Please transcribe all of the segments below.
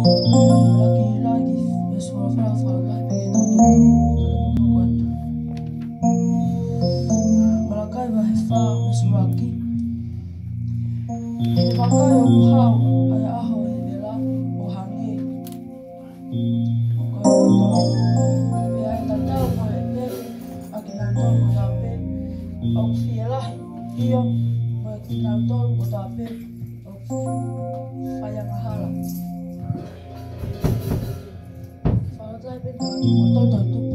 lagi-lagi suara-suara lagi begitu Malakai bahasa mesulaki Ibakai obuhau aya aho ela ohangi Koyo ya tatau ko ebe akinanto ko tape au fielahi iyo ko akinanto ko tape au faya mahala Fala beta ko todo tupo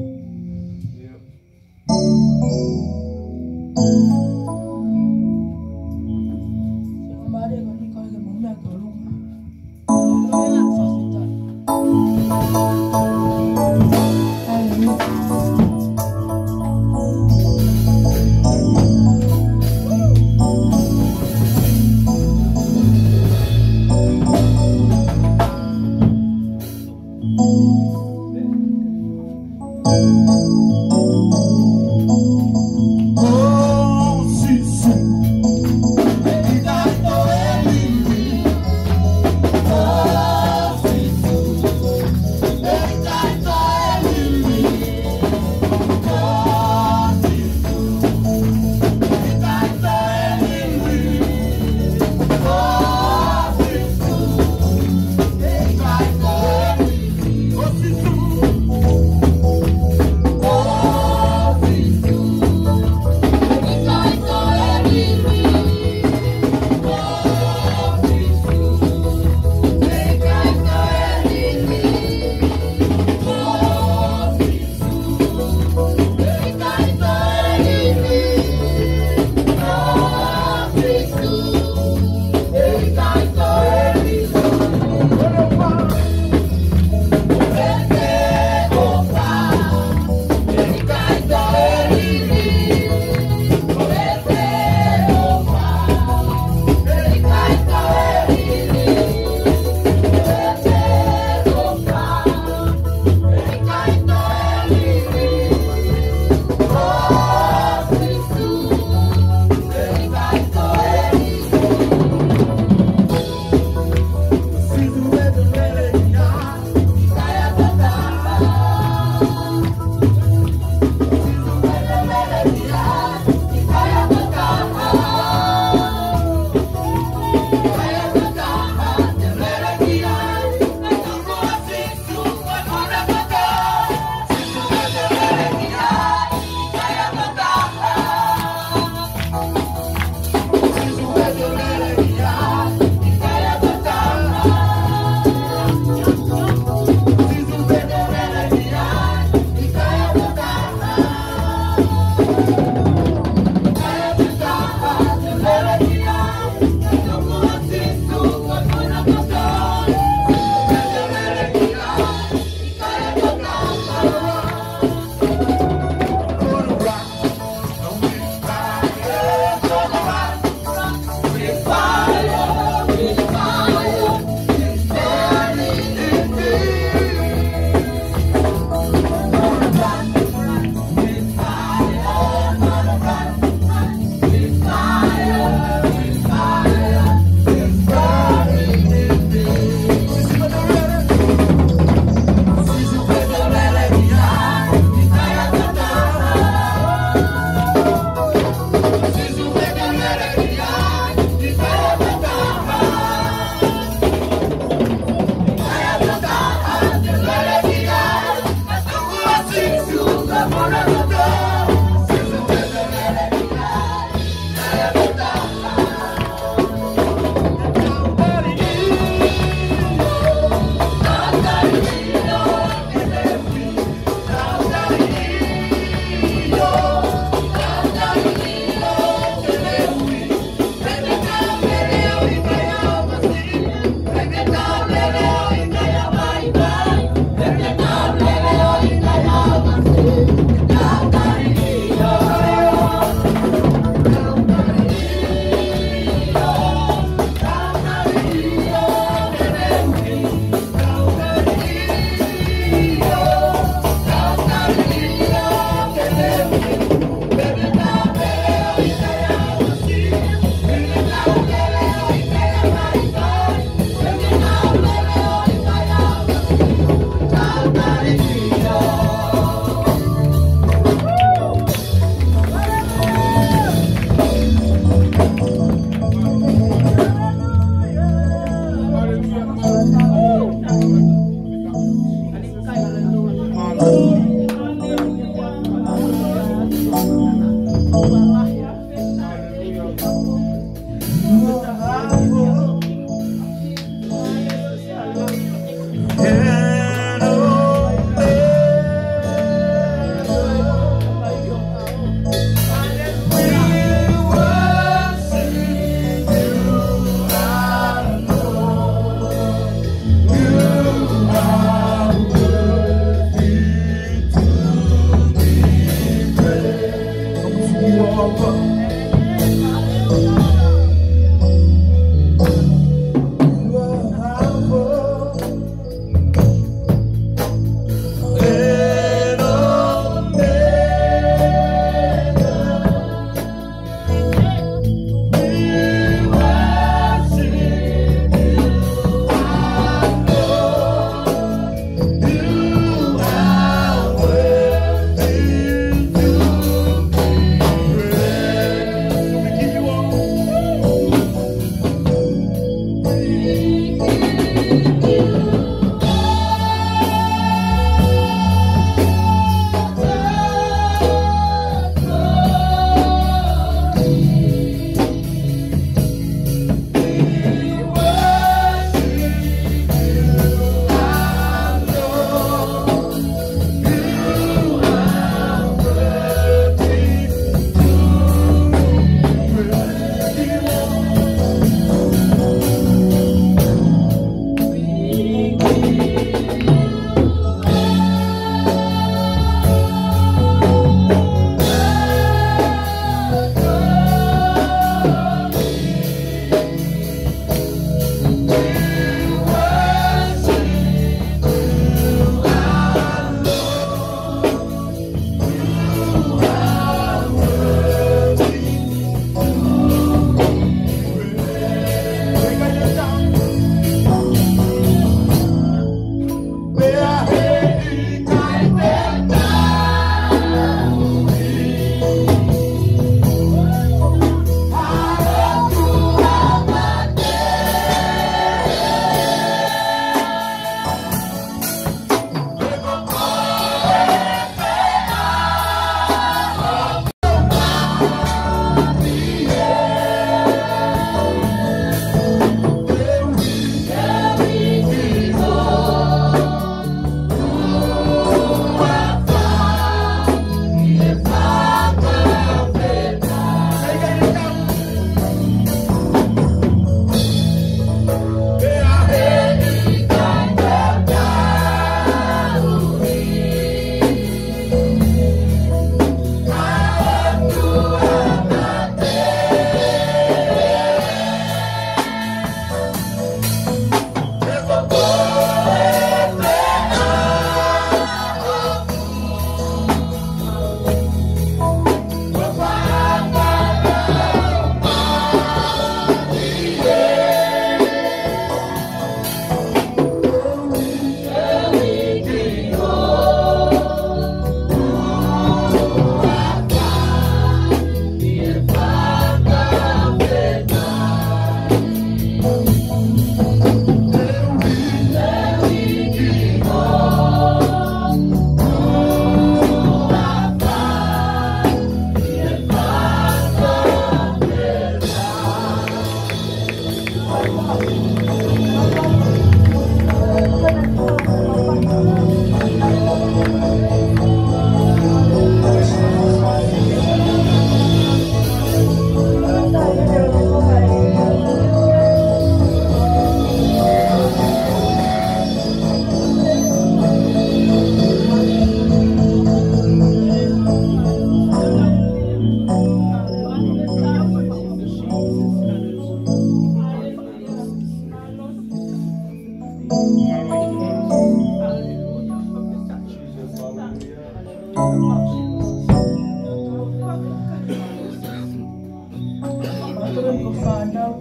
whanau.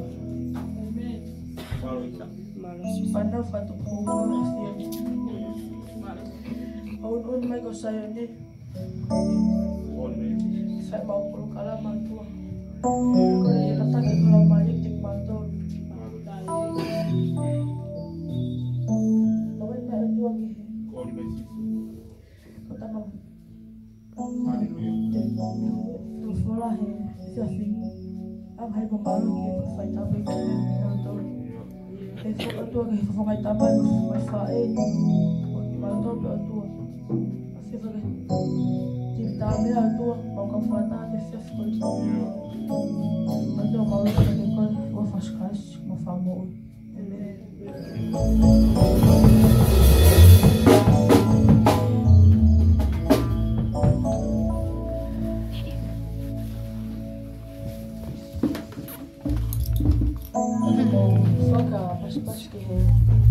Whanau whatu pōua e whia. Un mai ko sayo ni. Whai mau pulu kala mantua. Kore i ratake kula malik tik mantua. Kawai mai atua ki he. Kota mau. Tufola he. Whia whini. Am hai pamalu ki e whai tawe ki he. E whakatua ki he whakai tamai mai whae. Mantua pe atua. Tim tame atua, mau ka whata te whiawhoi. Atua mau rata ke koe, ua whaskais, mau whamoi. Atua mau whaka paspas ki he.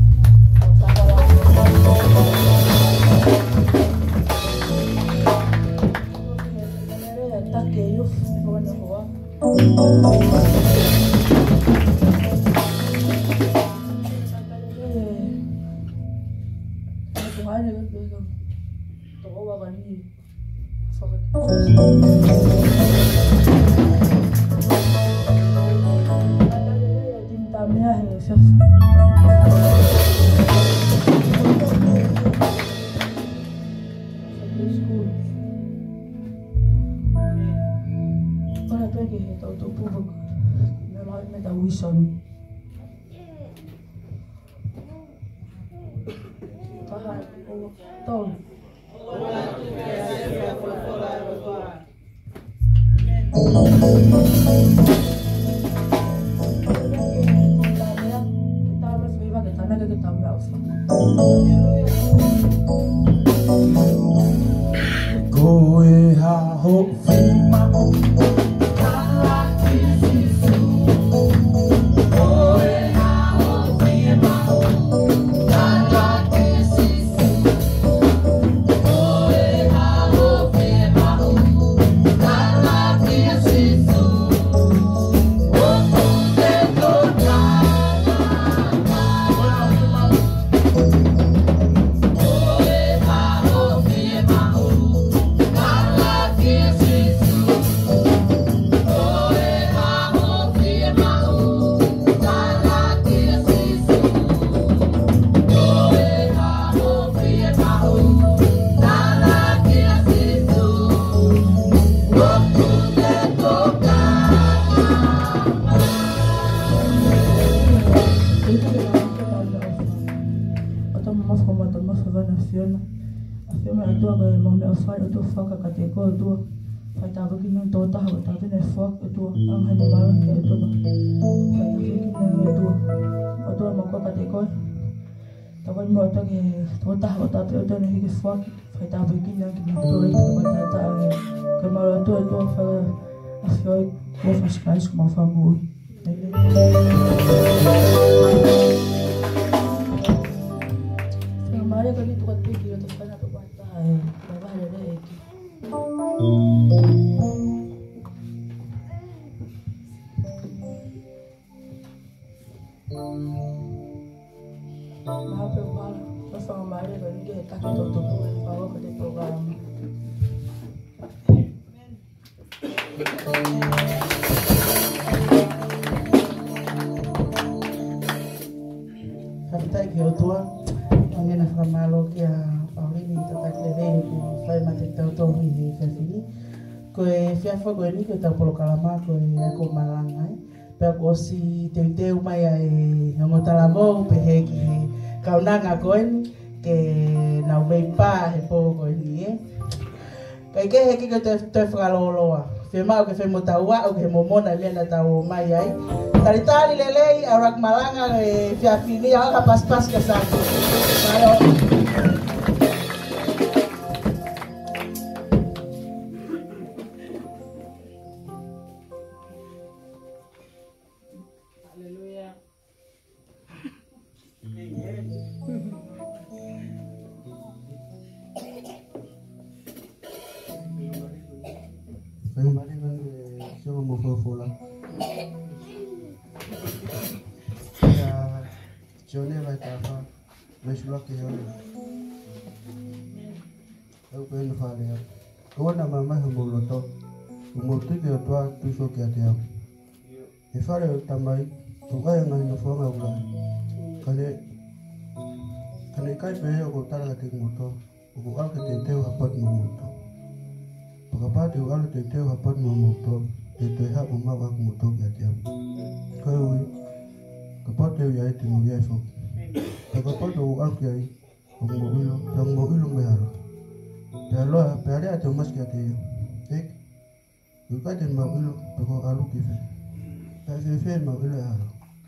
Si te mai ai ngo talamo pe he ki kaunanga koen ke na wei pa he po ko ni kai ke he ki te whakaloloa fe mau ke fe motaua o ke momona lena tau mai ai taritari lelei arak malanga e fia fini a pas ka sa Ya Johnny vai tafa. Mas lo que eu penso fazer. Quando a mamãe humolotou, o motivo que eu tô tu só que até. E fare eu também, tu vai na forma agora. Kane kai pe eu tá lá tem motor. O algo que tem teu rapat no motor. Porque parte o algo que tem teu rapat no motor, e tu é uma vaga motor que até. Kai que pode eu já tem o viajo. Porque pode o algo que aí, o moilo me haro. Pero ya te más que te ¿eh? Yo que te moilo, pero algo que fe moilo haro.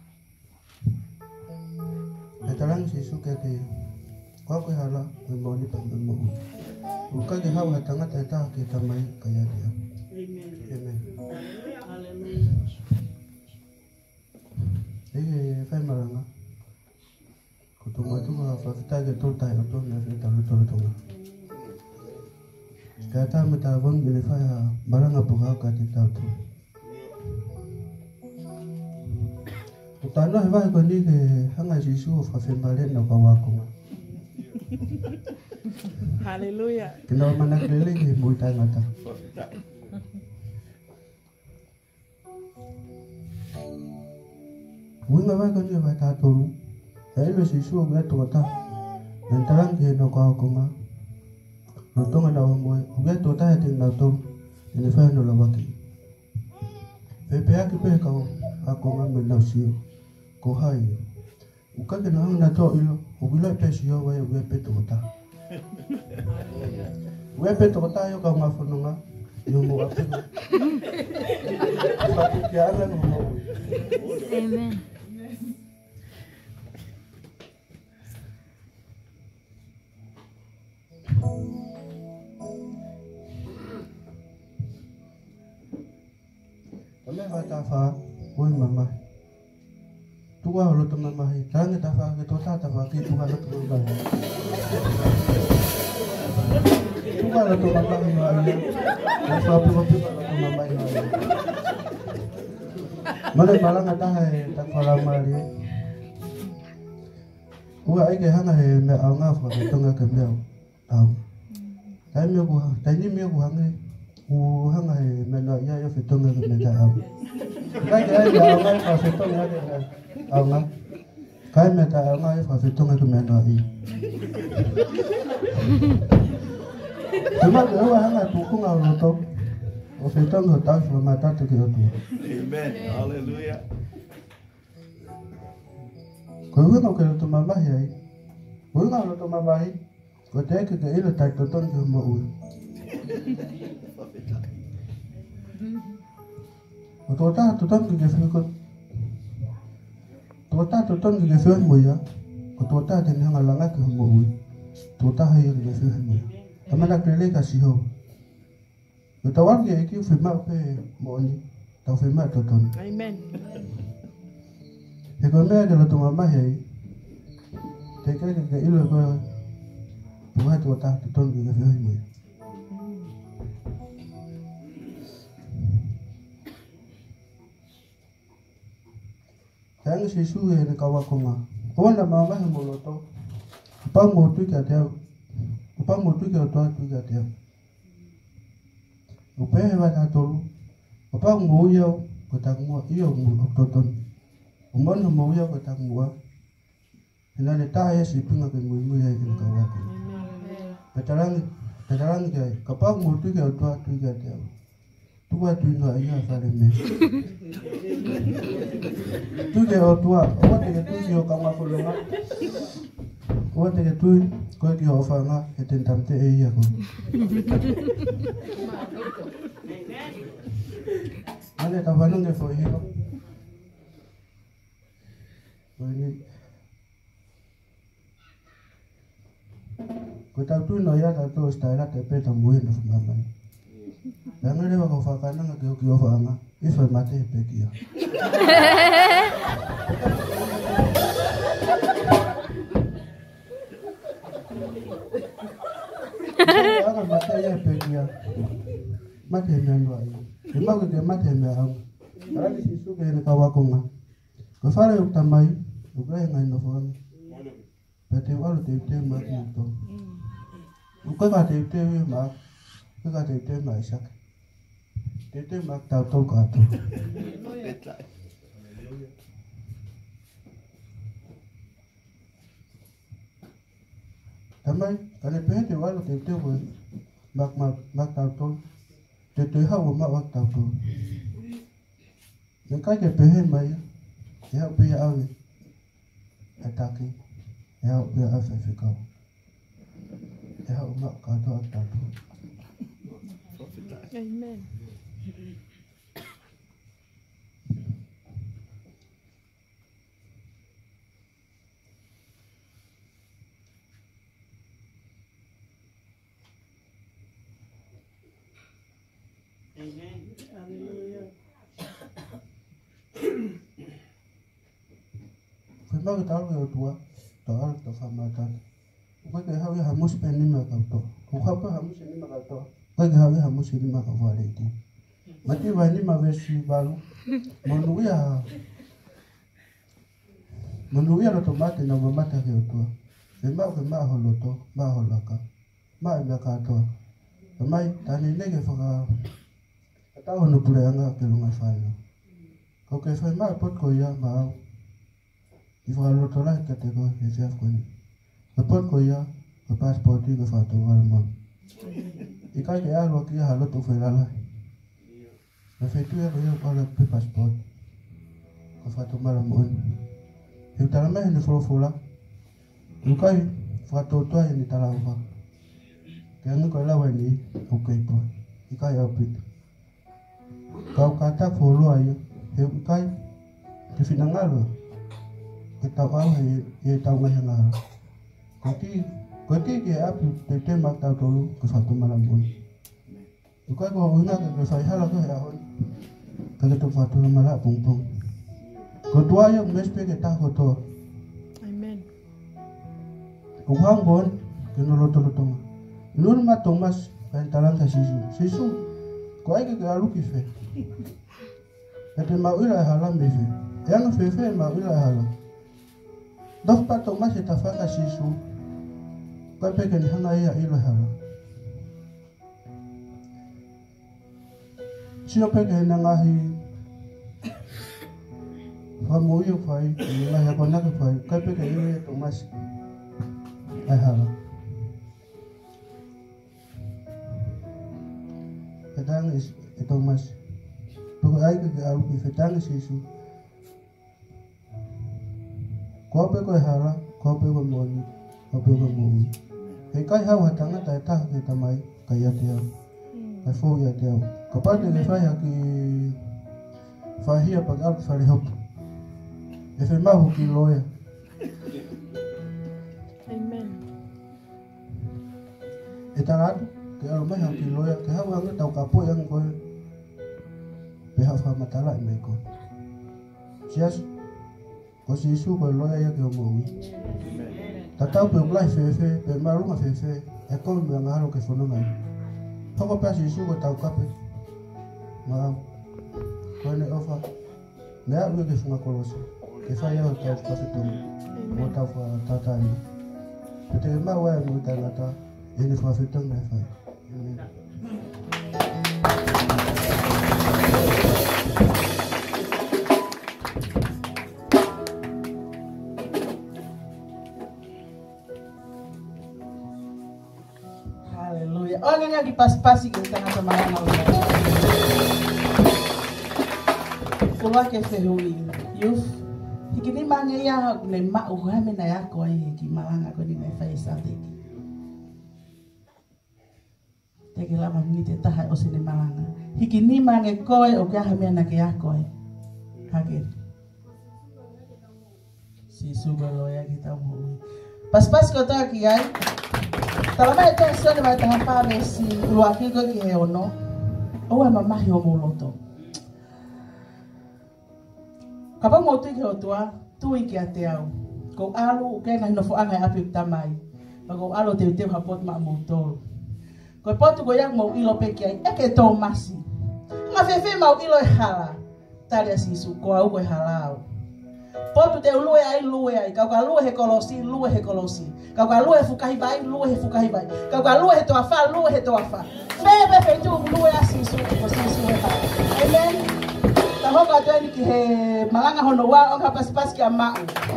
Etalang sisu que te kau ke hala memori pamemo. Bukan ke hawa tanga teta ke tamai kaya dia. Amen. Hallelujah. Ini fe maranga. Kutuma tu ka fakta ke tu tai tu na fe talu tu. Kata mata bang ini fa barang apa ka te tu. Utano hewa ko ni ke hanga sisu fa fe male no ka wa ko. Hallelujah. Kena mana kele ke muita ngata. Winga wa ko ni wa ta to. Ai lo sisu ga to ta. Entarang ke no ka ko nga. No to na mo ga to ta te na to. Ni fa no la wa ki. Pepe aki pe ka ako nga me na si. Ko hai. Uka ke na to ilo. Ubila pe si yo wa yo pe to ta. Wepe tokota yo ka mafununga yo mo ape. Pakiala no mo. Amen. Kami mata fa, oi mama. Tua lo to mama hi, tangi ta fa ke to ta fa ke tua lo to mama. Tua lo to mama hi ai. Fa pu lo to mama hi ai. Mana malang ata hai tak fala mari. Ua ai ke hanga he me au nga fa ke tonga ke me au. Tai me ko, tai ni me ko hanga. U hanga he me na ya yo fe tonga ke me ta au. Kai ke ai au nga fa fe tonga ke au nga. Kai me ta au nga fa fe tonga ke me na i. Cuma ke wa hanga tu ku nga lo to. O fe tonga ta fa ma ta te ke o tu. Amen. Hallelujah. Ko wi no ke to mama hi ai. Wi nga lo to mama hi. Ko te ke ilo ta to ton ke mo u. O to ta to ton ke fi ko. To ta to ton ke fi mo ya. O to ta te nga la nga ke mo u. To ta hi ke fi mo. Amana ke le ka si ho. O to wa ke ki fi ma pe mo ni. Ta fi ma to ton. Amen. E ko me ke lo to mama hi ai. Te ke ilo ko. Bukan tu tak tuan juga firman. Yang sisu yang kawa koma. Kawan dah mama yang moloto. Apa mau tu kita? Apa mau tu kita tu kita? Apa yang ada tu? Apa mau ya? Kita mau iyo mau tuan. Umman mau ya kita mau. Ina le ta ya si pinga ke mu ya ke kawa koma. Petalang ke kapag mo tu ke tua tu ke dia. Tua tu no ia fare me. Tu ke tua, o te tu si o kama kolonga. O te tu ko ki o fanga e tentam te e ia ko. Ale ta vanong ke foi hiro. Ni ko ta tu no ya ta to sta la te pe ta mu no mama. Ya ngale wa ko fa kana nga ke o fa nga. I fa mate pe kia. Aga mate ya pe kia. Mate me no ai. Ima ko ke mate me au. Ara ni sisu ke na ka wa ko nga. Ko fare o tamai, o kai ngai no fone. Pete o alo te ma to. O ka te ma, ka te ma isak. Te ma ta to ka to. Tamai, kane pete o alo te o mak ta to. Te ha o ma wak ta to. Me kai te pehe mai. Ya pia awe ataki ya pia afe fikau ya umak kata atatu. Amen. Amen. Hallelujah. Firma kita tahu tua, tahu kita faham kan. Kau kaya hawi hamus peni makau to. Kau apa hamus ini makau to. Kau kaya hawi hamus ini makau wale itu. Mati wani mawesi baru. Menuia lo tomate na mamata ke tua. Firma holoto, ma holaka. Ma ibaka to. Mai tani nege faka. Tahu no pule anga ke lunga fai. Kau kaya firma pot ko ya mau. Ifa lo tola ke te ko e chef ko ni. Pot ko ya, ko passport ko fa to wala mo. Ika ke alo ki ha lo to fe la. Na fe tu ya ko ya ko pe passport. Ko fa to mala mo. E tala me ni fo la. Ika fa to ni tala fa. Ke ni ko la wa ni o ke to. Ika ya pit. Kau kata fo lo ayo. E ika te finangalo. Kita tahu ye tahu nggak yang Koti ke api tete mak tahu dulu ke satu malam pun. Bukan kau ingat ke saya halah ke ahon. Kalau tu satu malam pung. Ketua yang mespe kita kotor. Amen. Kuang bon kena lotong. Lur mat Thomas pentalan ke sisu. Kau ai ke alu kife. Kata mau ila halam befe. Yang fefe mau ila halam. Dok pa Thomas ita faka sisu. Kau pekan hanga ia ilo hala. Sio pekan nangahi. Famu iyo fai, ngahi ako nak fai. Kau pekan ilo Thomas. Ai hala. Kadang is Thomas. Pag ay ke alu ki fetang sisu. Kau pe ko hala, kau pe ko moni, kau pe ko moni. Kai hau hatanga ta kita mai kaya dia. Kai fo ya dia. Kapag ni fa ya ki fa hia pag al fa hop. E fe ma hu ki loya. Amen. Etarat ke al ma ha ki loya ke hau ang tau kapo yang ko. Pe ha fa matala mai ko. Sias ko sisu ko loya ya ke mo. Tatau pe ulai fefe pe marunga fefe e ko me ngalo ke fono mai. Poko pa sisu ko tau kape. Ma ko ne ofa. Ne a ke funga koloso. Ke fa ya tau pa se tum. Mo tau fa tata ni. Pe ma wa mo ta ngata ini fa fitong na fa. Orang yang dipas-pasi ke tengah teman Allah. Kulah ke ferui, yuf. Hikini mange ya ne ma uhame na yako ai ki malanga ko ni mai fai sa teki. Teki lama ni te taha o sine malanga. Hikini mange koe o ka hame na ke yako ai. Hake. Si sugalo ya kita mu. Pas-pas ko ta ki ai. Talama ito sa na mata pa besi luaki ko ki ono. O mama hi o moloto. Kapag mo tuig hotua, tuig ki ateaw. Kung alo, kaya na hinofo ang ay apip tamay. Pag kung alo, tiw hapot maamutol. Kung potu ko yang mau ilo peki ay, eke to masi. Nga fefe mau ilo hala. Tari asisu, ko au ko halaw. Poto te lue ai, kau ka lue he kolosi, kau ka lue fukahi bai, kau ka lue he toafa, Fe tu lue asisu, he pa. Amen. Tahoka tu ki he malanga hono wa, onga pas ki ama.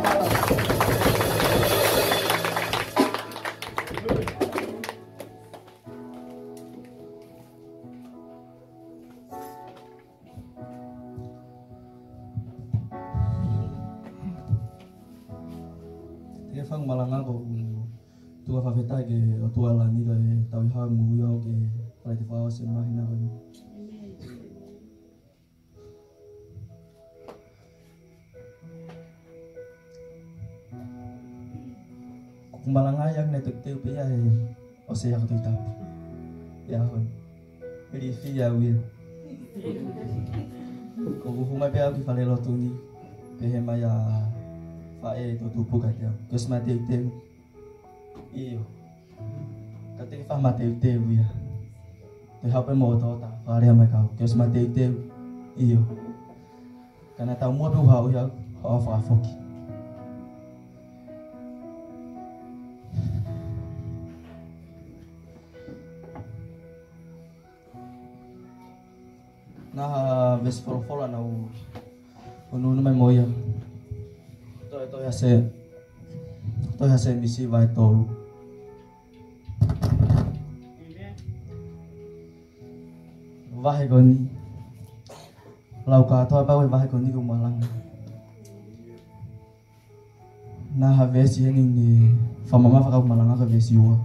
Fang malanga ko tua fafeta ke o tua lani ke tau ha mu yo ke pai te fao se mai na ko malanga yang ne tek te pe ya o se ya ko ta ya hon ri fi ya wi ko hu mai pe ki fale lo tu ni pe he mai ya Fae tu tupu kaya, kes mati teu, iyo, kata kita mati teu ya, tu apa mau tahu tak, hari yang mereka, kes mati teu, iyo, karena tahu mau buhau ya, apa foki, nah bes follow nau, unu mai moya. Tôi sẽ misi vai tolu. Vai goni. Lau ka thôi bao vai goni cũng malang. Na havesi ni famama fa ka malang ka vesi wa.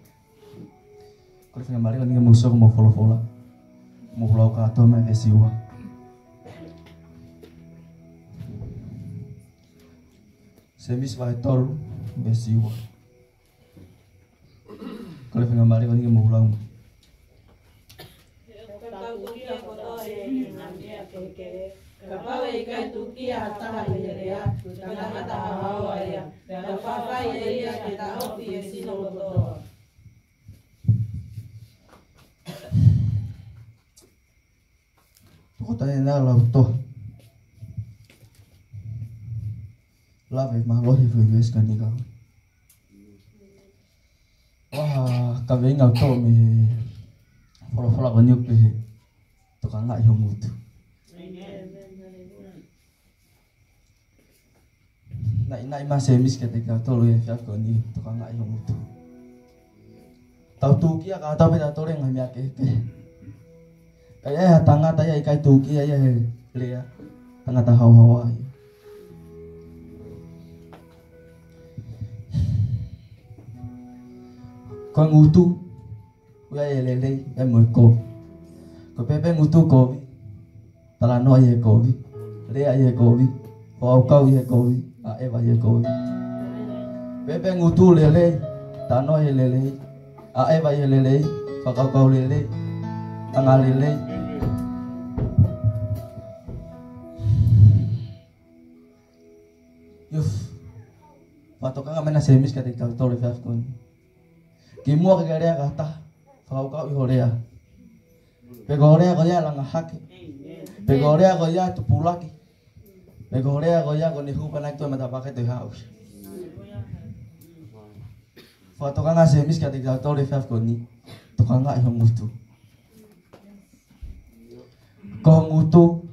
Ko fa mari goni muso ko mo follow. Mo lau ka to me vesi wa. Semis vai tol besiwa. Kalau pengen mari kau ni mau ulang. Kau tanya nak lau Lave malo hi ves kanika. Wah, kabe ngau to me. Folo kanyuk pe. To kanga yo mutu. Na mas semis ketika to lo ya fiat koni to kanga yo mutu. Tau tu kia ka ta pe ta to reng ngamia ke. Kaya tanga ta ya ikai tu kia ya le ya. Tanga ta hawa. Con ngutu, ya lele, ya merko. Ko pepe ngutu kovi, talano ye kovi, lea ye kovi, o kau ye kovi, a eva ye kovi. Pepe ngutu lele, tano ye lele, a eva ye lele, fakau lele, anga lele. Yuf, patokan kami nasemis ketika tole fiafkon. Kimua kagarea kata, kau ihorea. Pegorea kau ya lang haki. Pegorea kau ya tu pulaki. Pegorea kau ya kau nihu panak tu mata pakai tu haus. Foto kan asemis ketika tole fiaf koni, tu kan nggak yang mutu. Kau mutu,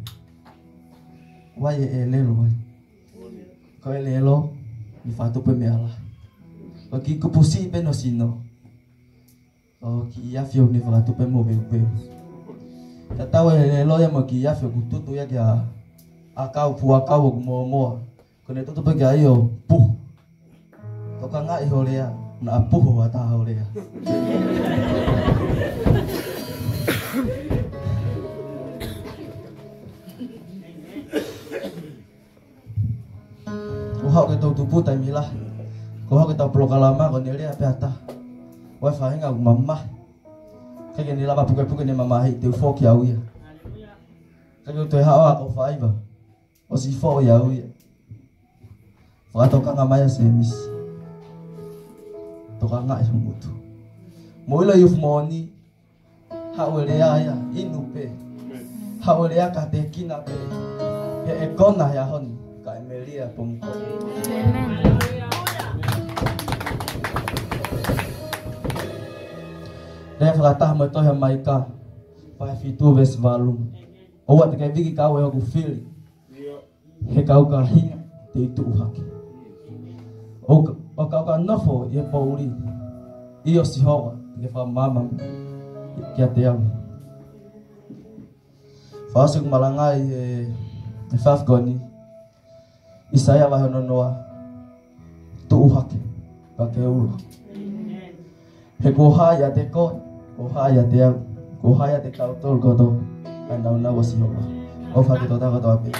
wah ye elelo wah. Kau elelo, di fatu pemealah. Bagi kepusi peno sino. Oh kia fio ni fatu pe mo be. Tatawa lelo ya mo kia fio kututu ya kia. Akau pu akau mo. Kone tutu pe kia yo pu. Toka nga iholea na pu wa ta holea. Wah ke tutu tai milah. Kau kita perlu kalama kau nilai apa ata, wifi nggak mama, kayak gini lah bukan ni mama itu fok ya uya, kayak tu hawa kau fiber, o si fok ya uya, atau kang amaya semis, tu kang nggak sembuh tu, mulai yuf moni, hawa dia ya inupe, hawa dia katekin apa, ekon nah ya hon, kayak Elia pong. Amen. Dia fratah mo to ya maika. Pa fitu ves valum. O wat ka vigi ka o ku feel. He ka ka hinga te tu haki. O ka nofo ye pauli. Io si hoa ke fa mama. Kia te am. Fasuk malangai e faf goni. Isaya wa no noa. Tu haki. Pa ke ulu. He kohaya te ko, kohaya te au, kohaya te kau tol koto, andau na wasi hoa. Ofa ke tota koto api.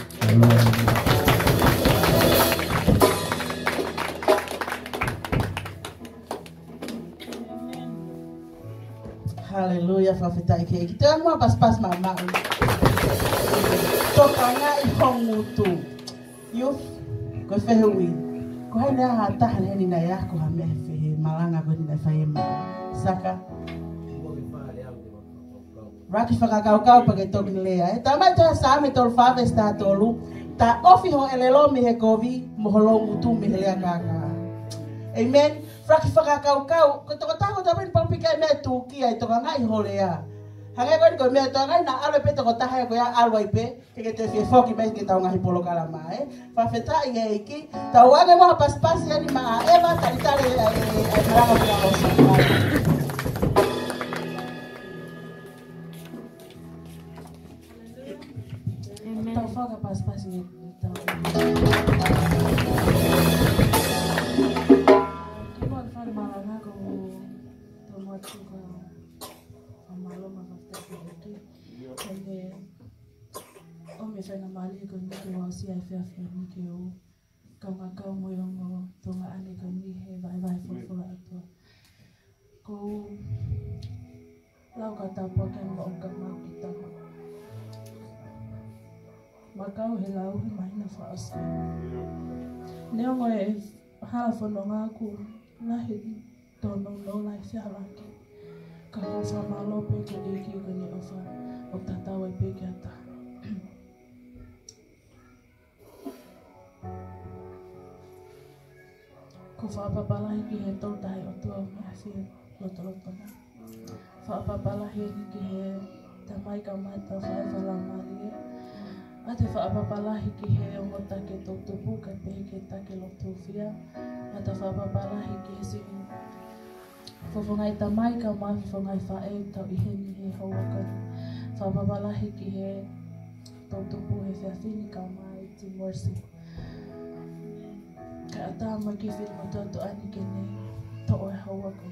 Haleluya, fafita ike. Kita mau pas-pas mama. Tokanga ihong mutu. Yuf, ko fehui. Ko hai na hata haleni na ya ko hame fe malanga ko ni na faima. Saka. Raki whakakaukau pa ke toki lea. Tama ta sa me tol faves ta tolu. Ta ofi ho elelo mi he kovi moholo mutu mi lea kaka. Amen. Raki whakakaukau. Ko toko tako tapin pampikai me tuki ai toka ngai ho lea. Hangai ko me to ngai na alo pe toko taha ko ya alo ipe. Ke te fie foki me ke tau ngai polo kala mai. Fa feta i iki. Ta wage mo pas pas ya ni ma eva ta itale ai maranga pia osa. Tau foka pas ni tau. Kimo al maranga ko to mo ko amalo ma fakta ko iki. Kende o me fena mali ko ni ko si ai fa fa ni ke o ka mo yo mo to nga ani ko ni he vai fo ato. Ko lau ka ta po ken mo ka ma kita. Makau he lau he mahina fa asa. Neo mo e hala fo no nga ku na he tono no lai se hala ki. Ka ko fa malo pe ke e ki ko ni ofa o tata wa pe ke ata. Ko fa papala ki he to dai o to ma fi lo to na. Fa papala ki he tamai ka mata fa la mari. Ate fa papalahi ki he o mota ke totupu ka pe ke ta ke lo tufia. Ata fa papalahi ki he sing. Fofongai tamai ka ma fofongai fa e tau i he ni he hawa ka. Fa papalahi ki he totupu he fea fini ka mai ti morsi. Ka ata ma ki fini mo to ani ke ne to o hawa ka.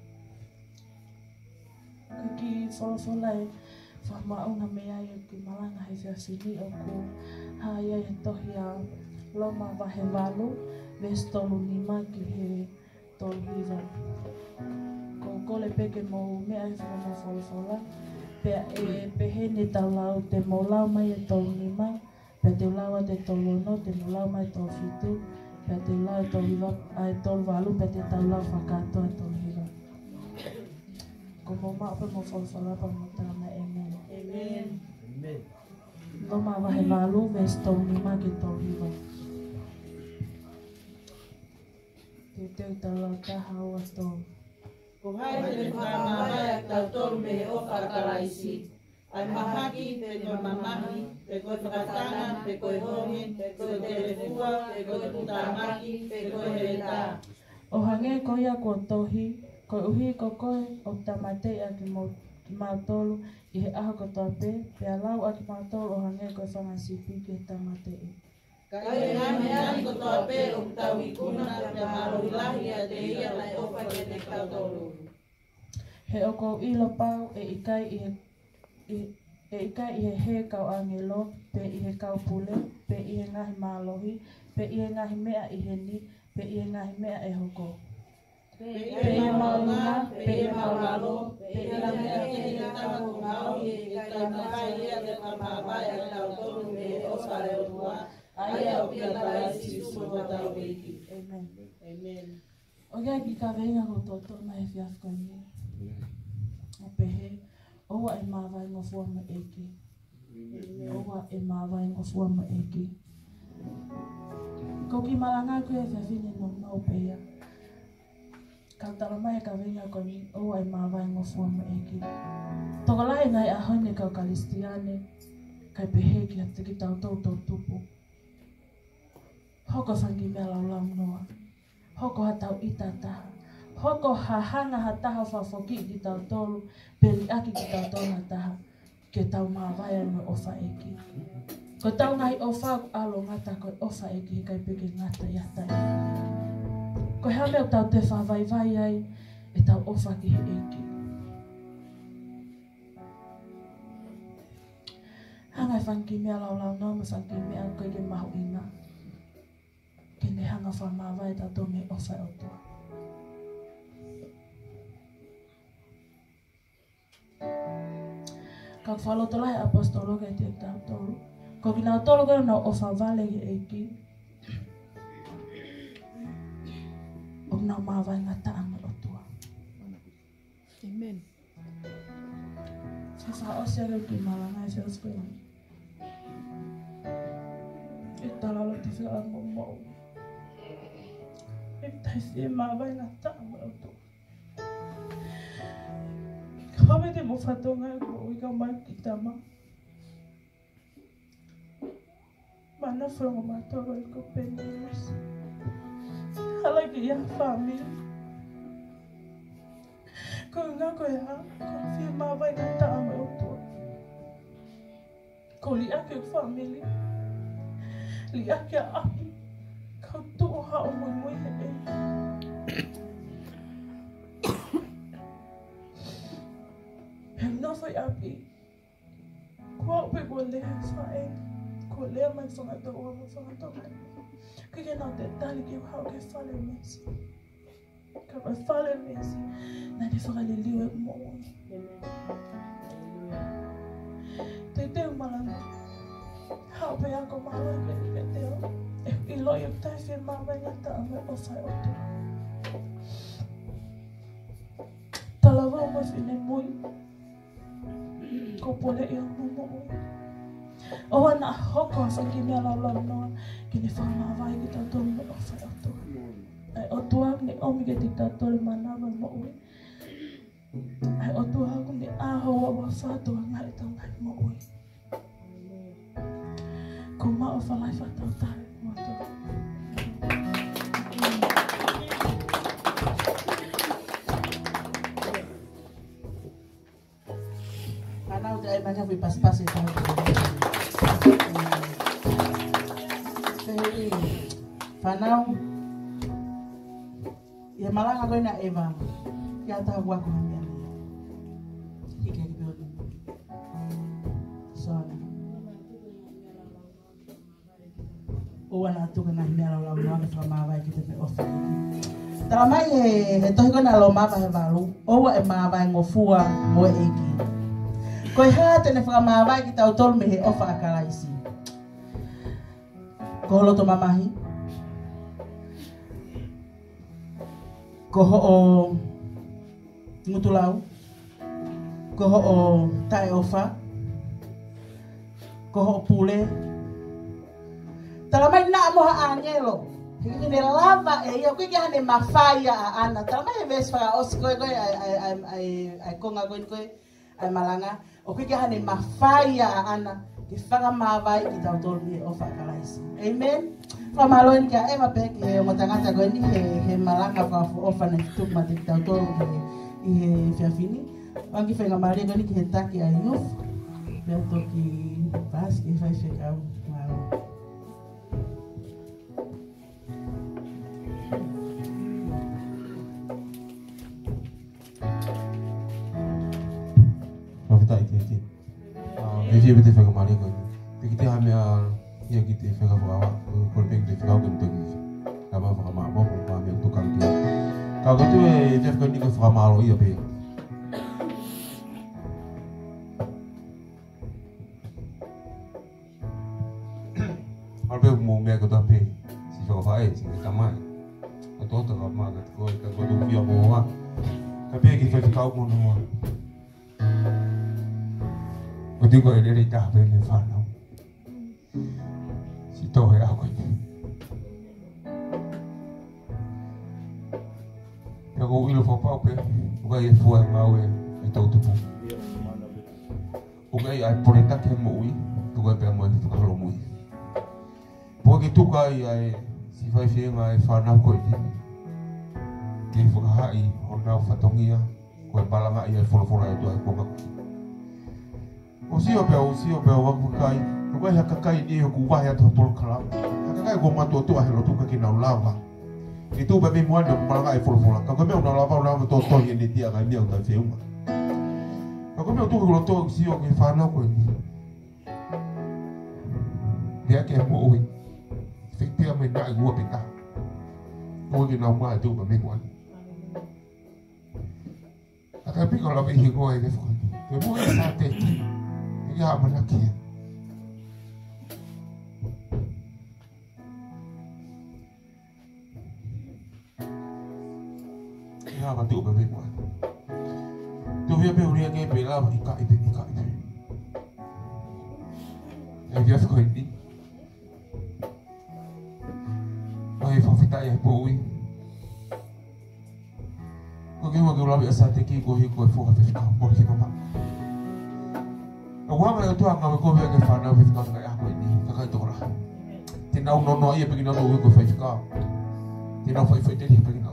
Ki folai Fama una mea ia ki malanga he fea sini o ko haia e tohia loma wahe walu ves tolu nima ki he tolu hiva. Ko kole peke mo mea e whaka mo wholofola pea e pehe ne tau lau te mo lau mai e tolu nima pea te lau te tolu no te mo lau mai tolu fitu pea te lau e tolu hiva a e tolu walu pea te tau lau whakato e tolu hiva. Ko mo maa pe mo wholofola pa mo tama Amen. Loma wahe walu ves tolu nima ki tolu hiva. Te teu tau lau taha o atolu. Ko hai te whamamaya tau tolu me o whakaraisi. Ai mahaki, te koe mamahi, te koe whakatanga, te koe hongi, te koe telefua, te koe tutamaki, te koe hereta. O hange koia ko tohi, ko uhi ko koe o tamate a ki mautolu i he aha ko tope, pea lau a ki mautolu o hange koe whangasipi ki he tamate e. Kai e ngame ani ko toa pe o tau i kuna te marohilahi a te ia lai opa ke te kautolu. He o kou ilo pau e ikai i he kau angelo, pe i he kau pule, pe i he ngahi malohi, pe i he ngahi mea i he ni, pe i he ngahi mea e hoko. Pe i he maunga, pe i he mauralo, pe i he mea e ni tama ko ngauhi e kai mawhai ia te pamawai a kautolu me o whare o tua. Aia o kia karaisi suwa tau wiki. Amen. Amen. O kia ki ka venga ko toto na he fiafko ni. O pehe, oua e mawai ngofua ma eki. Oua e mawai ngofua ma eki. Ko ki malanga ko e fafine no mau pea. Ka tala mai ka venga ko ni o ai mawai ngo fuama eki. Toko lai ngai a hone ka kalistiane kai peheki at ki tau tau tupu. Hoko fangi mea lau noa. Hoko hatau ita taha. Hoko hahanga hataha fafoki ki tau tolu. Peli aki ki tau tolu hataha. Ke tau mawai no ofa eki. Ko tau ngai ofa alo ngata ko ofa eki kai peke ngata yata eki. Ko hea mea tau te whawai vai ai e tau ofa ki he eki. Hangai whanki mea lau no me whanki mea koe ke mahu inga. Kene hanga whamawai tau tō me ofa o toa. Ka whaloto lai apostolo kei te tau tolu. Ko ki nau tolu kei nau ofa vale ki eiki. O nau mawai ngata ame o toa. Amen. Whawha osea reu ki malanga e whios koe. E talalo te whia mo mou. E tai whie mawai ngata ame o toa. Hawe te mo whatonga e ko ika mai ki tama. Mana whango matoro i ko penis. Hala ki ia family. Ko ngā koe ha, ko whia mawai ngata ame o toa. Ko li ake o family. Li ake a ahi. Kau tuo ha o mui mui he e. He nofai api. Kua upe kua lea whae. Kua lea mai whangato o ama whangato mai. Kike nau te tali ki hau ke whale mesi. Ka mai whale mesi. Nai te whakaliliu e moa. Te teo malanga. Hau pe ako mawa ke teo. E loi o tai whia mawa ngata ame o whai o tu. Talawa o mawhine mui. Ko pole i o momo. O ana hoko a whanki mea lau noa. Ki ne whamawai ki tau tolu me o whai o tu. Ai o tuak ne omi ke te tau tolu manawa mo ui. Ai o tuak ne ahoa wa whatua ngai tau ngai mo ui. Ko ma o whalai whatau tae mo tu. Mana udah ai banyak pas-pas itu. Fanau. Ya malang ako na Eva. Kaya tahu aku hamil. Ika di bawah. So. Uwan atu kana hamil law na famawai kita pe ofa. Talamai he tohi kona lo mava he valu. Owa e mava ngofua mo eki. Koi ha te ne famawai kita utol me he ofa akalaisi. Ko lo to mamahi. Ko o ngutulau. Ko o tai ofa. Ko o pule. Talamai na mo ha angelo. Hini lava e yo ki hane mafaya a ana. Talamai ves fa os ko ai konga ko ai malanga. O ki hane mafaya a ana. Ki fanga mavai ki tau tolu ni ofa kalaisi. Amen. Famaloen kia ema peki he ngotangata ko ni he malanga fa ofa na tuk mati tau tolu ki he fiafini. Wangi fenga mali ko ni ki hetaki ai youth. Beto ki pas ki fai feka malo. Jadi betul fega mali ko. Kita hamil ya kita fega bawa kalau kita fega genting. Kama fega mabo ko hamil tukang dia. Kalau tu dia fega ni ko fega malo iya be. Albe mo me ko tapi si fega fae si tamai. Atau tu lama ko tu dia mo. Tapi kita fega mo no. Tôi gọi để trả về người phản không? Chỉ tôi học anh. Ako ilo fa pa pe. Uga e fua ngawe e tau tupu. Uga e ai poreta ke moi. Uga pe mo e whakaro moi. Po ke tuka i ai si fai whienga e whanau koe ni. Ke whakahai o nau whatongia. Koe palanga i ai wholawhola e tua e konga. O sio peo wakukai. Uga e hakakai ni e ku wahi atu hatolo karau. Hakakai ko matua tua he lo tuka ki nau lava. Itu bagi muan yang malah ai fol-fola. Kau kami udah lama to ini dia kan dia udah film. Kau kami tu kalau to si orang fana ko ni. Dia ke mo oi. Fik dia me dai gua pita. Kau ni nama tu bagi muan. Tapi kalau bagi gua ini fol. Kau mo sate. Dia mana kia. Apa tu bagi buat? Tu dia beli yang bela ika. Dia fikir ini. Ai fafita ya boi. Kau kau lalu asal teki kau fuha fafita boleh mama. Awak mana tu angkat kau biar fana fafita kayak apa ini? Kakak tu lah. Tinau nono ia pergi nono kau fafita. Tinau fafita dia pergi nono.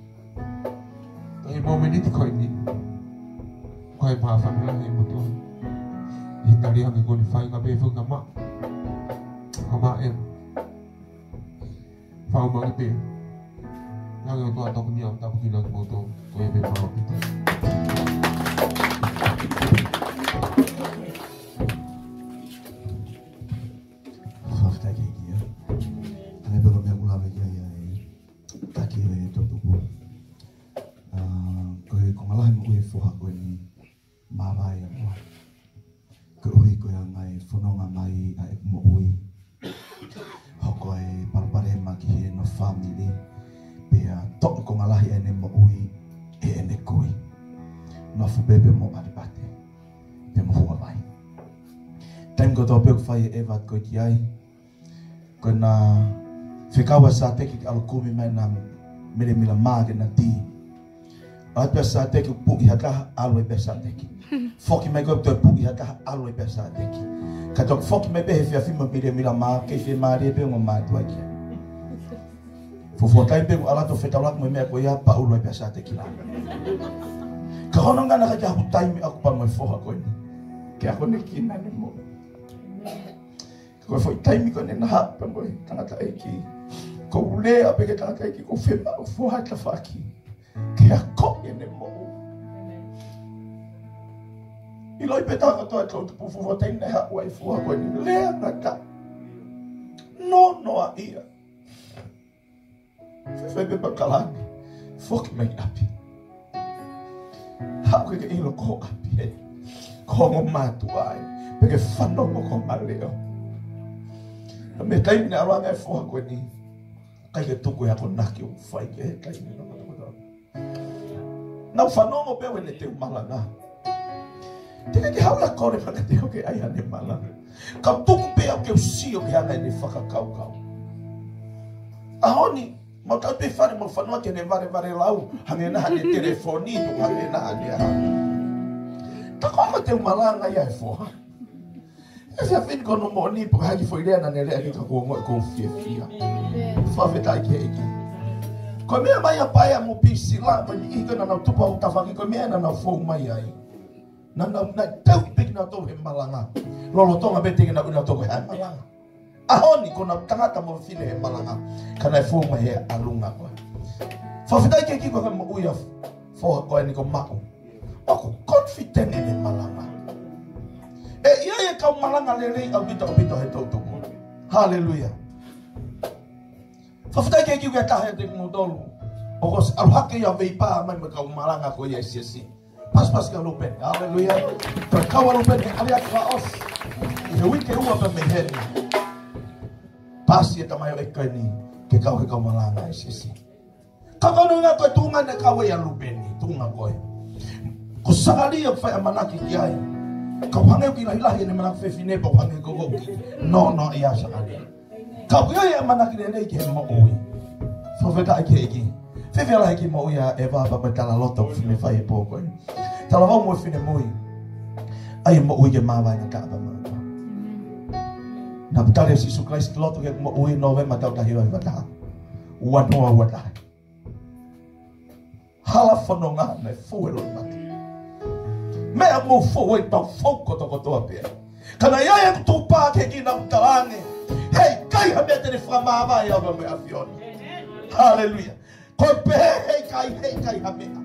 Momen itu kau ini, kau yang maafkan lah yang betul. Ini tadi yang kau difai kau befu kama em, faham banget deh. Yang itu atau kenyang tak begini lagi betul, kau yang befu itu. Maaf tak kayak dia. Ada beberapa yang ulah lagi ya. Tak kira itu tubuh. Kung alahan mo fuha ko ni mawaya mo. Kuwi ko yang mai funonga mai ai mo ui. Hoko ai palpare maki no family. Pea tok kung alahi ene mo ui e ene kui. No fu bebe mo adipate. Pe mo fuha mai. Time ko to pe fai eva ko kiai. Ko na fikawa sa te ki alkumi mena mele mila mage na ti. Ai pesa teki puki haka aloi pesa teki. Foki me go to puki haka aloi pesa teki. Katok foki me be fia fima pide mila ma ke fe mari be mo ma tu aki. Fofo kai be ala to feta lak me ko ya pa aloi pesa teki la. Ka hono ngana ka jahu time aku pa mo fo ko ni. Ke ako ne kina ni mo. Ko fo time ko ne na pa mo tanga eki. Ko le ape ke tanga eki ko fe ma fo hata faki. Kaya kok ini mau. Iloi petang atau atau tu pufu fotain dah hak waifu aku ini leh nada. No ia. Fefe bakalan. Fok mai api. Hak ke ilo ko api. Ko ngomatu ai. Peke fano ko maleo. Me kai ni arang ai fu aku ini. Kai ke tuku ya ko nakio fai ke kai ni no. Nau whanongo pewe ne te umalanga. Tika ki haula kore mana te o ke aia ne malanga. Ka tuku pea ke usio ke hanga ne whakakau. Ahoni, mau tau te whare mo whanua ke ne vare lau. Hange naha ne telefoni tu hange naha ne aha. Tako ama te umalanga ia e foha. E fia fin kono mo ni po hagi fo idea na ne lea ki ka kuongo e konfia. Whawhetai ke eki. Ko mea mai apaya mo pisi la pani ika na tupa o tawhaki ko mea na fou mai ai. Na tau pik na tau he malanga. Lolo tonga bete na una tau he malanga. Ahoni ko na tangata mo fine he malanga. Kana e fou mai he alunga ko. Whawhitai ke kiko mo uia fo ko ni ko mako. Ako confident ni malanga. E ia e kau malanga lelei au bita he tau tau. Hallelujah. Whawhitai ke kiu tahe te kumodolu. O kos aluhake ya veipa mai me kau malanga ko ia siasi. Pas ka lupen. Hallelujah. Pra kau lupen ke alia ka os. Ia wike ua pa meheni. Pas ia tamayo e kani ke kau malanga e siasi. Kau nga ko tunga na kau ia lupeni. Tunga ko. Ko sakali ya fai amanaki kiai. Kau hange ki lahi ne manak fefine pa hange gogoki. No ia sakali. Kau ia manak ne ki mo oi. Fofeta ke ki. Fifi ala ki mo ia e va ba tala loto me fai pouco. Tala va mo fine moi. Ai mo ui ke mawa na ka ba mo. Na putare si su Christ loto ke mo ui November tau tahi wa ta. Wa no wa ta. Hala fononga na fuelo mate. Me mo fo e tau foko to koto ape. Kana ia e tu pa ke ki na mtalange. Hey, kai ha me te fama va ia ba me avion. Hallelujah. Ko pe hey kai ha me.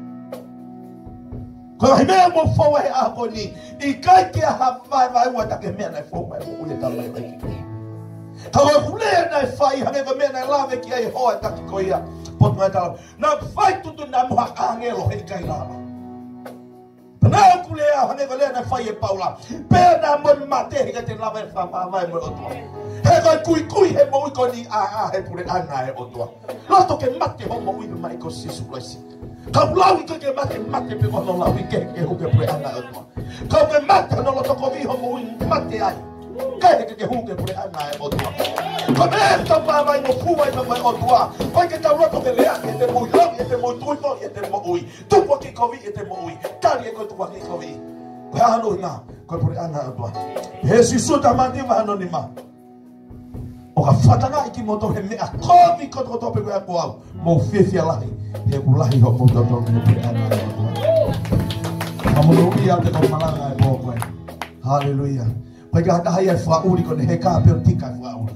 Ko hi me mo fo e a ko ni. I kai ke ha vai wa ta ke me na fo mai mo le ta mai ki. Ka ko le na fai ha me na lave ki ai ho ta ki ko ia. Pot mai ta. Na fai tu na mo ha ngelo he kai la. Na kulea hane vale na fai e Paula. Pena mo mate he te lava fa vai mo otua. He ko kui he mo ko ni a he pure ana he otua. Loto ke mate ho mo wi mai ko sisu lesi. Ka lawi ke mate pe ko no lawi ke ho ke pure ana otua. Ka ke mate no loto ko vi ho mo wi mate ai. Ka ke ho ke pure ana he otua. Ko me to pa vai mo fu vai mo otua. Ko ke ta loto ke lea ke te mo lawi te mo tu no te mo ui. Tu po ki ko vi te mo ui. Tali ko tu wa ki ko vi. Ko hano na ko pure ana otua. He sisu ta mandi ma no ni ma. O ka whatanga i ki moto he mea komi koto pe koe ako au. Mo whiwhia lahi. He ku lahi ho moto toki ne pui ana e moto. Ka mono ui au te kau malanga e pō koe. Hallelujah. Koe ka hata hai ai whauri kone he ka peo tika e whauri.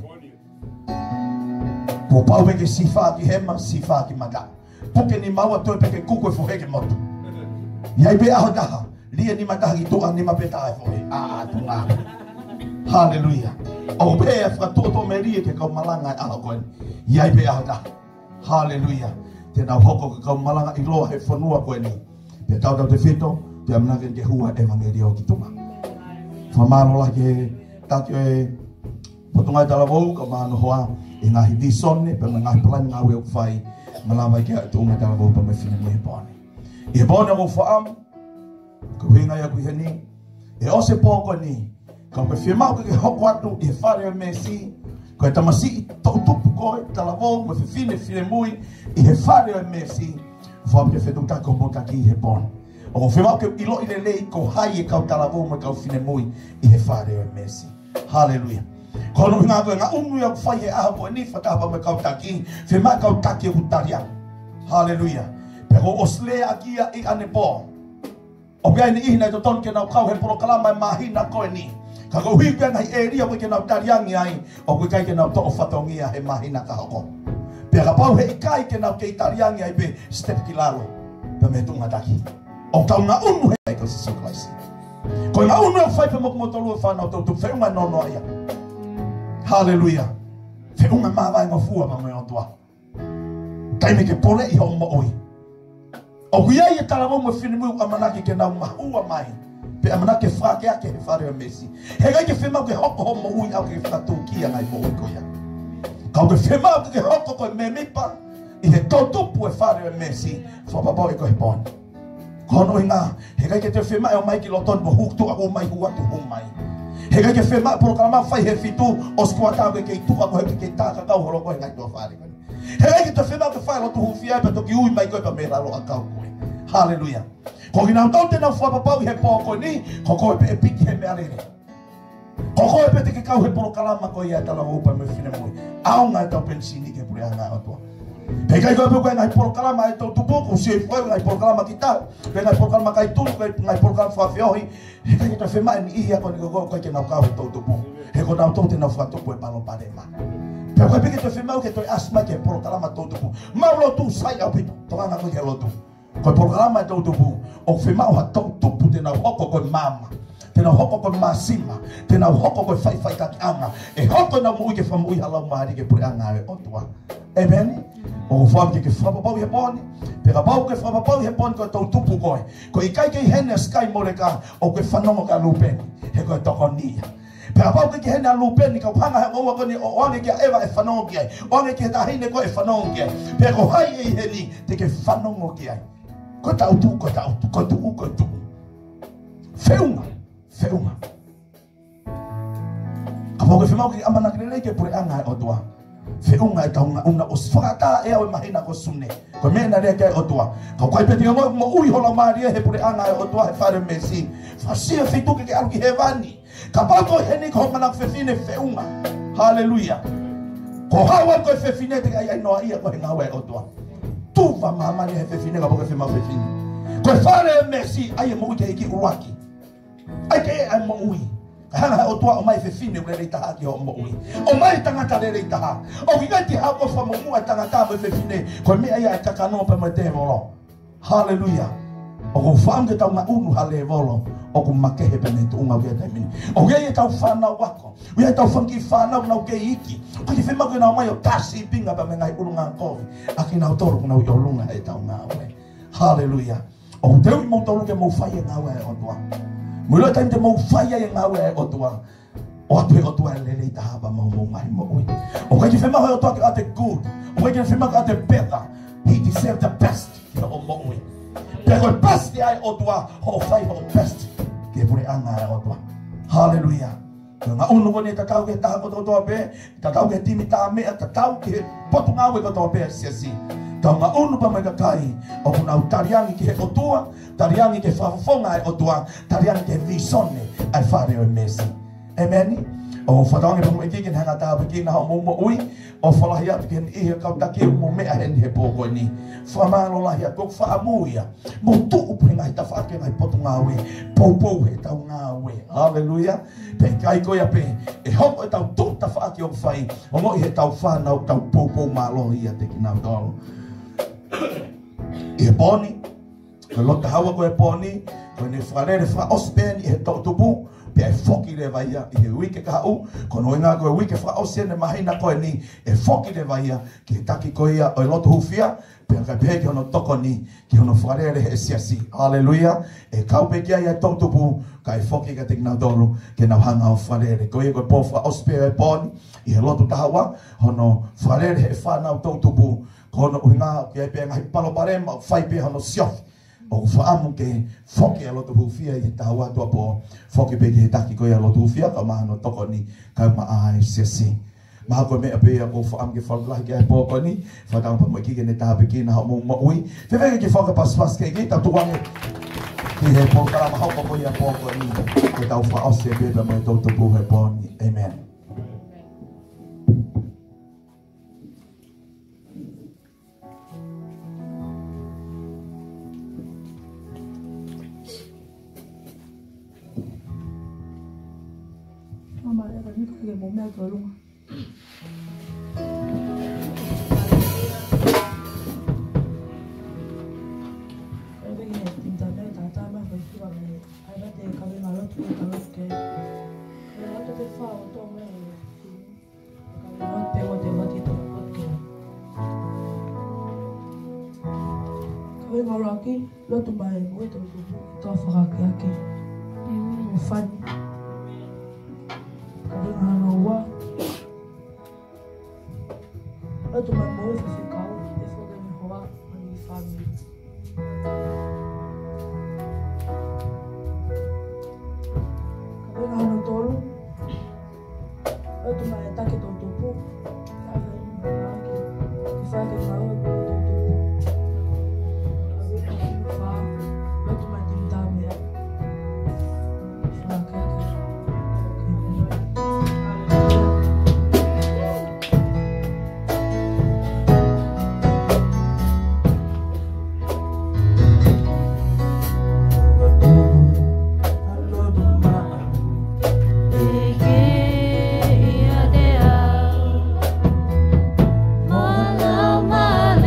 Po pau peke sifa ki hema, sifa ki mata. Puke ni maua toi peke kuku e fuheke moto. Iai be aho taha. Lia ni mataha ki toa ni mapeta e fuhe. Tunga. Hallelujah. O bea whakatoto me rie ke kau malanga i aho koe. Iai bea hata. Hallelujah. Tēnā hoko ke kau malanga i loa he whanua koe ni. Pea tau te whito, pea mnake ke hua evangelia o ki tunga. Whamano la ke tātio e potungai tala wau ka mahano hoa e ngahi disone, pea ngahi palani ngā weo whai malawa i ke a tungai tala wau pa me whine mui he pōne. I he pōne o whaam, ka huinga ia kui he ni, e ose pōko ni, ka koe whimau ke hoko atu i he whare o Messi, koe tamasi i tau tupu koe, tala wau, me whine mui, i he whare o Messi, whaam ke whetung tako mo taki i he pōne. O ko whimau ke ilo i le lei, ko hai e kau tala wau, me kau whine mui, i he whare o Messi. Hallelujah. Ko no ngā koe, ngā unu ia whai he aha koe ni, whakapa me kau taki, whimau kau taki e hutariang. Hallelujah. Pero oslea akia i ane pō. O pia ni ihina i to ton ke nau kau he proklama e mahina koe ni. Ka ko hui pia ngai eria koe ke nau tariangi ai, o koe kai ke nau toko whatongia he mahina ka hoko. Pia ka pau he ikai ke nau ke tariangi ai pe step ki lalo. Pia me tunga taki. O kau ngā unu he ai ko Sisu Klaisi. Ko ngā unu e whai pe moku motolu e whanau tau tu whiunga nono ia. Hallelujah. Whiunga mawai ngā fua pa me o tua. Kai me ke pole i ho mo oi. O kuia i e tarawau me whinimu amanaki ke nau mahua mai. Pe amanake whake ake he whare o Messi. He gai ke whemau ke hoko ho mo ui au ke whatu kia ngai mo ui koia. Kau ke whemau ke hoko koe me mipa. I he tautupu e whare o Messi. Whapapau e koe poni. Kono i ngā. He gai ke te whemau o mai ki loton mo huktu a mai huatu hu mai. He gai ke whemau proklama whai he fitu. O skua tau ke i tuka koe ke tāka kau horo koe ngai tō whare koe. He gai ke te whemau ke whai lotu hu whiai pa toki ui mai koe pa me raro a kau koe. Hallelujah. Ko ki nau tau te nau whapapau i he pōko ni, ko koe pe e piki he mea rere. Ko koe pe te ke kau he porokalama koe ia tala upa me whine mui. Ao ngai tau pensini ke pure anga atua. Pe kai koe pe ngai porokalama e tau tupuku, si e whai ngai porokalama ki tau, pe ngai porokalama kai tunu, ngai porokalama whawhiohi, he kai te whema ni ihi ako ni koe ke nau kau he tau tupuku. He ko nau tau te nau whatupu e palo pare ma. Pe koe pe ke te whemau ke toi asma ke porokalama tau tupuku. Mau lotu sai au pito, tokanga koe ke lotu. Koe programa e tau tupu, o whemau ha tau tupu te nau hoko koe mama, te nau hoko koe masima, te nau hoko koe whai kaki anga, e hoko nau mui ke whamui halau mahari ke pure anga e otua. Amen? O wham ke whapapau he poni, pe ka pau ke whapapau he poni koe tau tupu koe, koe i kai ke hene sky more ka, o koe whanongo ka lupeni, he koe toko nia. Pe ka pau ke hene a lupeni, ka upanga he oua koni, o ane kia ewa e whanongo ki ai, o ane kia tahine koe e whanongo ki ai, pe ko hai e heni, te ke whanongo ki ai. Ko tau tu, ko tau tu, ko tu, ko tu. Whiunga, whiunga. Ka pau ke whimau ki amana ki rei ke pure anga e o tua. fe unga taunga una osfata e o mahina ko sune ko mena re ke otua ko kai pe tinga mo ui hola maria he pure anga e otua he fare mesi fasia fe tu ke alu ki hevani ka pa ko he ni ko mana fe fine fe unga haleluya ko hawa ko fe fine te ai no ia ko he ngawe otua tu va mama ni he fe fine ka po ke fe ma fe fine ko fare mesi ai mo ke ki uraki ai ke ai mo ui hanga o tua o mai fe fine o le taha ki o mo ui o mai tangata le taha o ki gati ha ko fa mo mua tangata mo fe fine ko me ai ta kano pa mo te volo haleluya o ko fanga ta ma unu hale volo o ko make he pene tu nga ge ta mini o ge ta fa na wako we ta fa ki fa na na ge iki ko ki fe ma ko na mai o tasi pinga pa me ngai ulunga ko aki na toro na o lunga e ta nga we haleluya o te mo toro ke mo fa ye nga we o tua mula time te mau faya yang awe o tua o tua lele taha ba mau mai mo ui o kai fema ho tua ka te good o kai fema ka te better he deserve the best ya o mo ui pero best ya o tua ho fai ho best ke pure anga o tua hallelujah nga unu ngone ta kau ke taha ko tua be ta kau ke timi ta me ta kau ke potu ngawe ko tua be si tau nga unu pa mai kai o kuna utariangi ki he o tua tariangi ke fafonga e o tua tariangi ke visone ai fare o mesi amen o fatangi pa mo ki ken hanga ta ki na mo mo ui o falahia ken e ka ta ki mo me a hen he po ko ni fa ma lo la ya ko fa muia mo tu u ngai ta fa ke ngai potu ngawe po he tau ngawe haleluya pe kai ko ya pe e ho e tau tu ta fa ki o fai o mo he tau fa na tau po ma lo ia te ki na do e boni ko lota hawa ko e poni ko ne frere fra osben e to tubu pe foki le vai e wike ka u ko no nga ko wike fra osen mahina ko ni e foki le vai ke taki ko ia o loto hufia pe ka pe ke no toko ni ke no frere e siasi haleluya e ka pe ke ia to tubu ka e foki ka tekna dolo ke na hanga o frere ko e ko po fra osben e poni e loto tawa hono frere e fa na to tubu kono uhinga ke pe ngai palo parema fai pe hono siof o faamu ke foki alo to hufia i tawa to po foki pe ke taki ko alo to hufia ka ma no toko ni ka ma ai sesi ma ko me pe ko faam ke fal lah ke po ko ni fa ta pa mo ki ke ne ta pe ki na mo mo ui fe ve ke foka pas ke ta tu wang ki he po kala ma ho ko ya po ko ni ke ta fa o se be mo to po he po ni amen. Cái bố mẹ cười luôn bây giờ tình trạng đây ta ta mang về khi vào này ai đã để cái nào đó tụi ta lúc cái nó tôi phải phao trong này cái nó bé qua thì tôi bắt cái cái nào là cái lo tụi mày mới tôi phải cái fan kadang hawa tu mai mo fa ficar e foga me roa ani family kadang hano tolo tu mai ta ke to topo fa ke fa ke na o to fa tu mai tim ta me fa ke Malam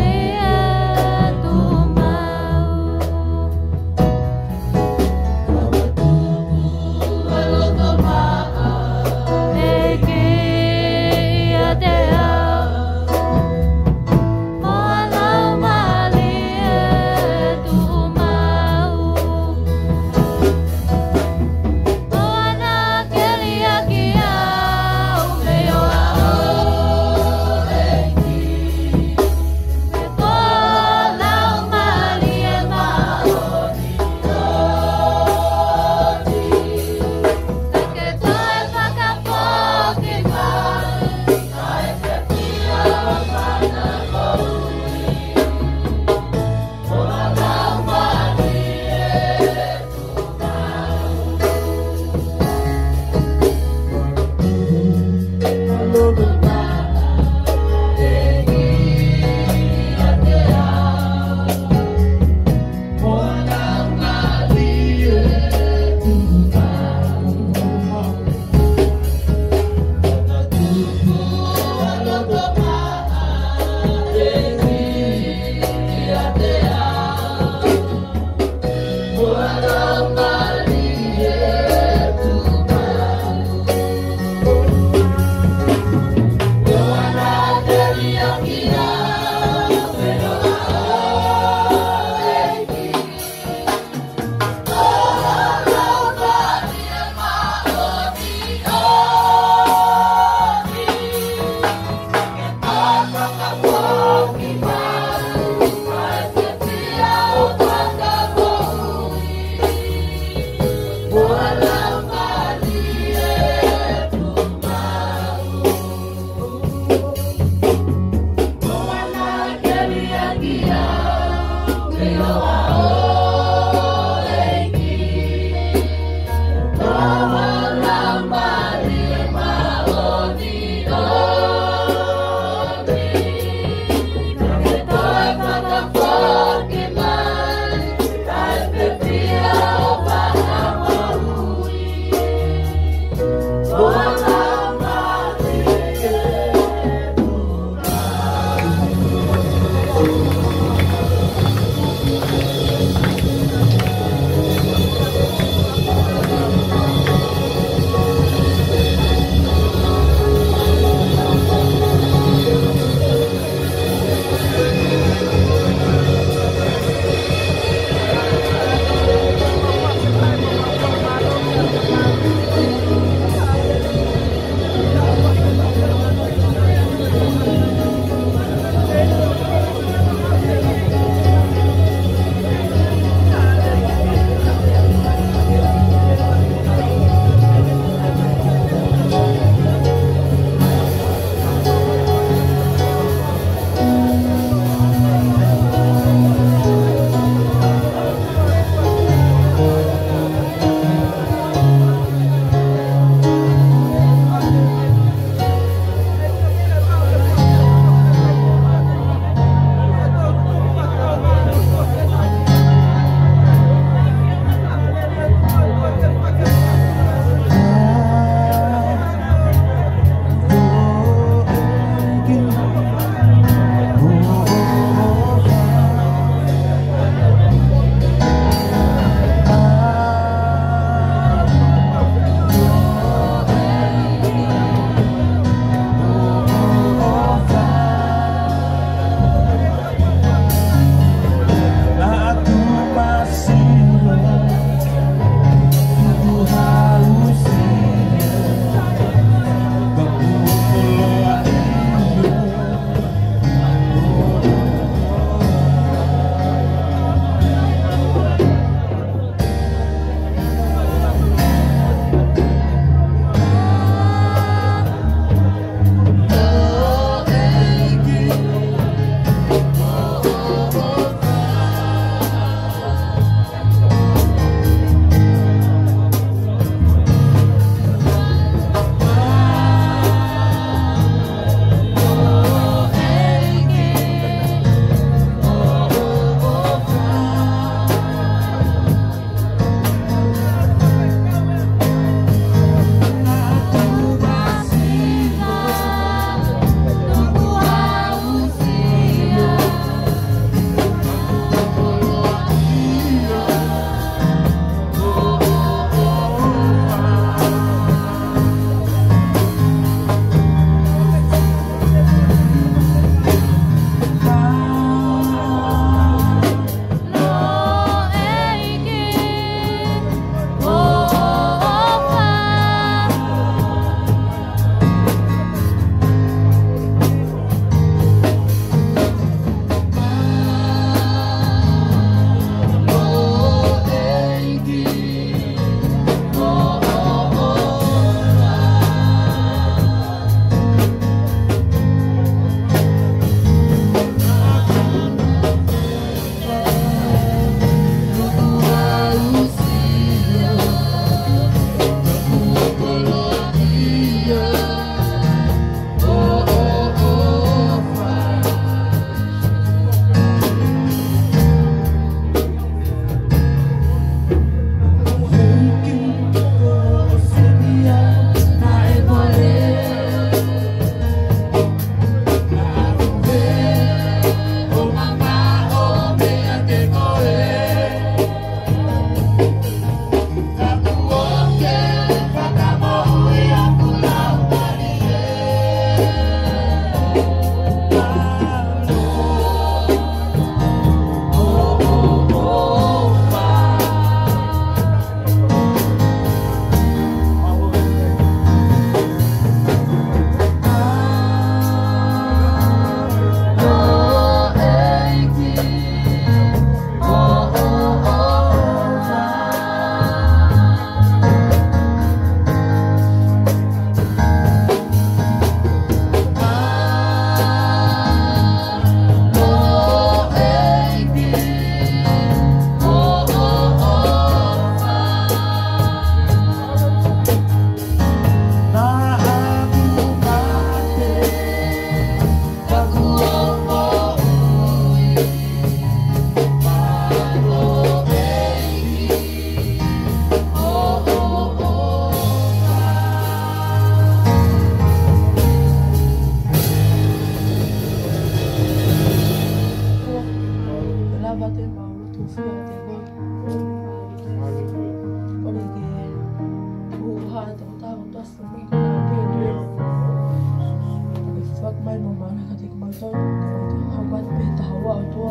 tua tua.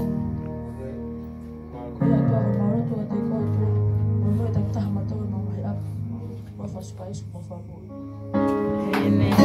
Kuya tua ko mauro tua te ko tua. Mo tak tah mata mo mai ap. Mo fa spai su mo fa mo. Amen.